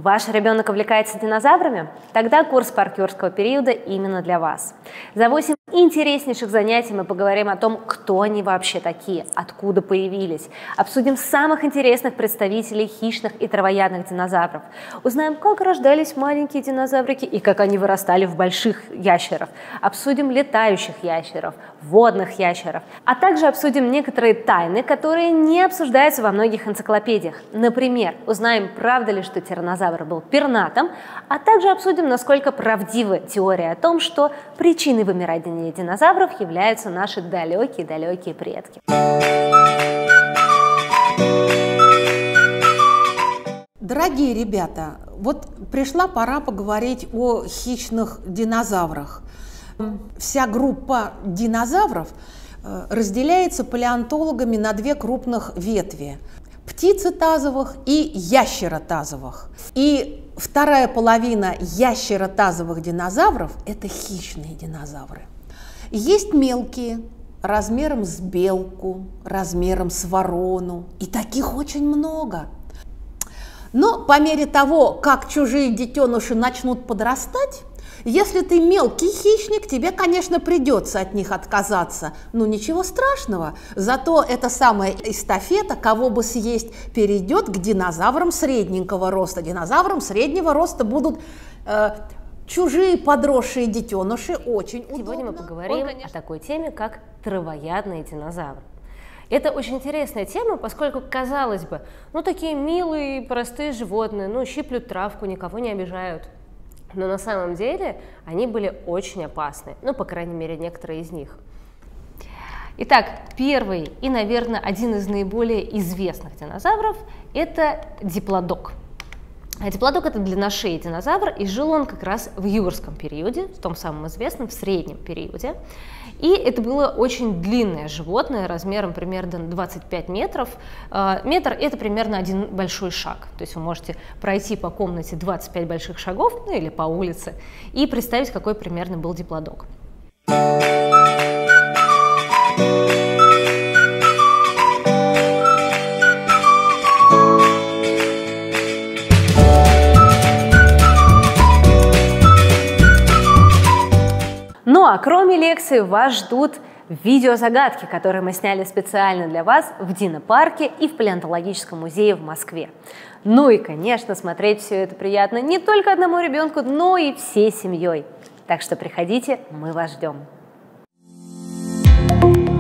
Ваш ребенок увлекается динозаврами? Тогда курс парк юрского периода именно для вас. За 8 интереснейших занятий мы поговорим о том, кто они вообще такие, откуда появились. Обсудим самых интересных представителей хищных и травоядных динозавров. Узнаем, как рождались маленькие динозаврики и как они вырастали в больших ящеров. Обсудим летающих ящеров, водных ящеров. А также обсудим некоторые тайны, которые не обсуждаются во многих энциклопедиях. Например, узнаем, правда ли, что тираннозавр был пернатым, а также обсудим, насколько правдива теория о том, что причиной вымирания динозавров являются наши далекие-далекие предки. Дорогие ребята, вот пришла пора поговорить о хищных динозаврах. Вся группа динозавров разделяется палеонтологами на две крупных ветви – птицетазовых и ящеротазовых. И вторая половина ящеротазовых динозавров – это хищные динозавры. Есть мелкие, размером с белку, размером с ворону, и таких очень много. Но по мере того, как чужие детеныши начнут подрастать, если ты мелкий хищник, тебе, конечно, придется от них отказаться. Но ничего страшного, зато эта самая эстафета, кого бы съесть, перейдет к динозаврам средненького роста. Динозаврам среднего роста будут чужие подросшие детеныши, очень удобно. Сегодня мы поговорим о такой теме, как травоядные динозавры. Это очень интересная тема, поскольку, казалось бы, такие милые, простые животные, щиплют травку, никого не обижают. Но на самом деле они были очень опасны, по крайней мере, некоторые из них. Итак, первый и, наверное, один из наиболее известных динозавров – это диплодок. Диплодок – это длинношеый динозавр, и жил он как раз в юрском периоде, в том самом известном, в среднем периоде. И это было очень длинное животное, размером примерно 25 метров. Метр – это примерно один большой шаг. То есть вы можете пройти по комнате 25 больших шагов, или по улице, и представить, какой примерно был диплодок. А кроме лекции вас ждут видеозагадки, которые мы сняли специально для вас в Динопарке и в Палеонтологическом музее в Москве. И, конечно, смотреть все это приятно не только одному ребенку, но и всей семьей. Так что приходите, мы вас ждем.